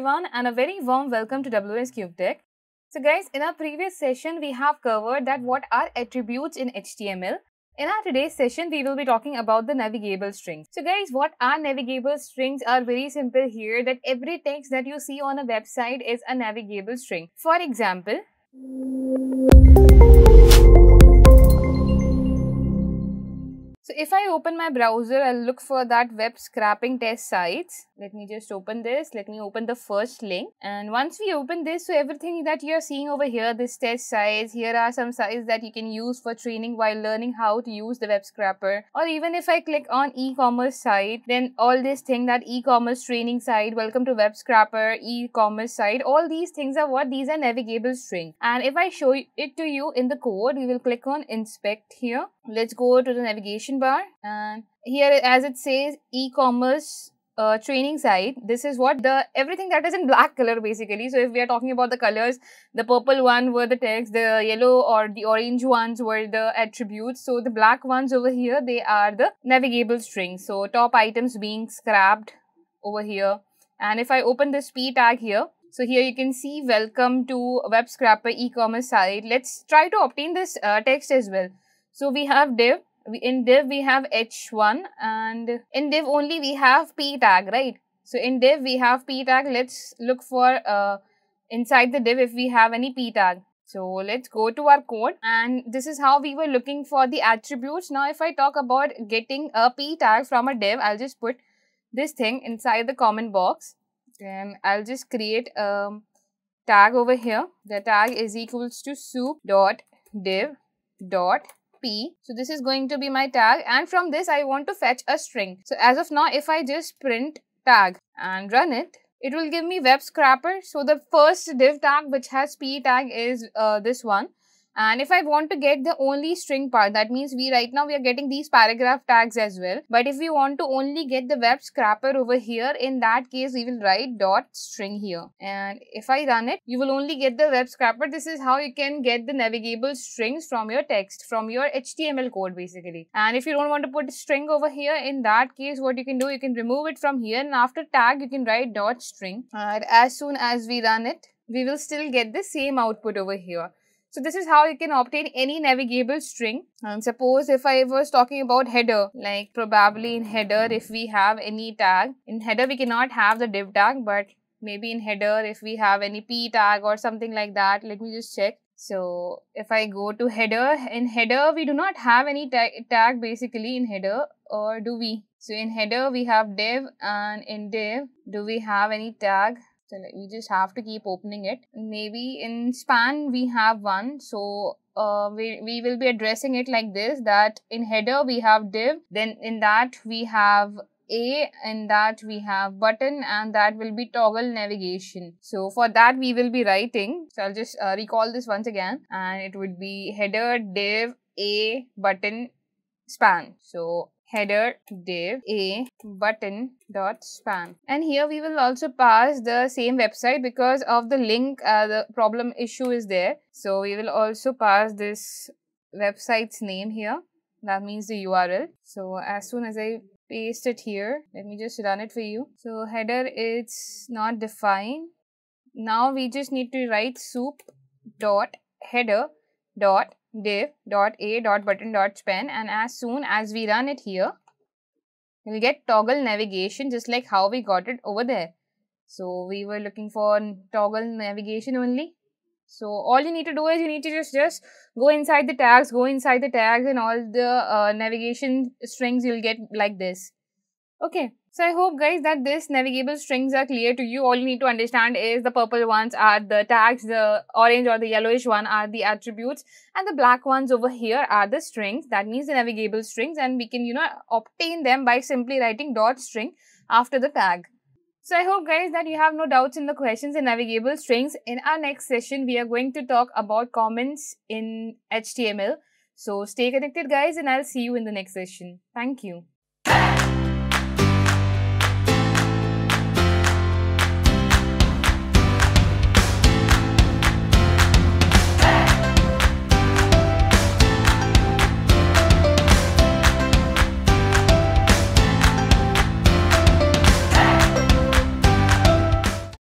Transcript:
everyone and a very warm welcome to WsCube Tech. So guys, in our previous session we have covered that what are attributes in HTML. In our today's session we will be talking about the navigable strings. So guys, what are navigable strings are very simple here, that every text that you see on a website is a navigable string. For example, so if I open my browser, I'll look for that web scraping test sites. Let me just open this. Let me open the first link. And once we open this, so everything that you're seeing over here, this test sites, here are some sites that you can use for training while learning how to use the web scraper. Or even if I click on e-commerce site, then all this thing, that e-commerce training site, welcome to web scraper, e-commerce site, all these things are what? These are navigable string. And if I show it to you in the code, we will click on inspect here. Let's go to the navigation bar, and here as it says e-commerce training site, this is what everything that is in black color basically. So if we are talking about the colors, the purple one were the text, the yellow or the orange ones were the attributes. So the black ones over here, they are the navigable strings. So top items being scrapped over here. And if I open this p tag here, so here you can see welcome to web scraper e-commerce site. Let's try to obtain this text as well. So we have div, in div we have h1, and in div only we have p tag, right? So in div we have p tag. Let's look for inside the div if we have any p tag. So let's go to our code, and this is how we were looking for the attributes. Now if I talk about getting a p tag from a div, I'll just put this thing inside the comment box, and I'll just create a tag over here. The tag is equals to soup.div.p. So this is going to be my tag, and from this I want to fetch a string. So as of now, if I just print tag and run it, it will give me web scraper. So the first div tag which has p tag is this one. And if I want to get the only string part, that means right now we are getting these paragraph tags as well. But if we want to only get the web scraper over here, in that case we will write dot string here. And if I run it, you will only get the web scraper. This is how you can get the navigable strings from your text, from your HTML code basically. And if you don't want to put a string over here, in that case what you can do, you can remove it from here, and after tag you can write dot string. And as soon as we run it, we will still get the same output over here. So this is how you can obtain any navigable string. And suppose if I was talking about header, like probably in header if we have any tag, in header we cannot have the div tag, but maybe in header if we have any p tag or something like that. Let me just check. So if I go to header, in header we do not have any tag basically in header, or do we? So in header we have div, and in div do we have any tag? So we just have to keep opening it. Maybe in span we have one. So we will be addressing it like this, that in header we have div, then in that we have a, in that we have button, and that will be toggle navigation. So for that we will be writing. So I'll just recall this once again, and it would be header div a button span. So header div a button dot span, and here we will also pass the same website because of the link. The problem issue is there, so we will also pass this website's name here. That means the URL. So as soon as I paste it here, let me just run it for you. So header is not defined. Now we just need to write soup dot header dot div dot a dot button dot span, and as soon as we run it here, we'll get toggle navigation just like how we got it over there. So we were looking for toggle navigation only. So all you need to do is you need to just go inside the tags, and all the navigation strings you'll get like this. Okay. So I hope guys that this navigable strings are clear to you. All you need to understand is the purple ones are the tags, the orange or the yellowish one are the attributes, and the black ones over here are the strings. That means the navigable strings, and we can obtain them by simply writing dot string after the tag. So I hope guys that you have no doubts in the questions in navigable strings. In our next session we are going to talk about comments in HTML. So stay connected guys, and I'll see you in the next session. Thank you.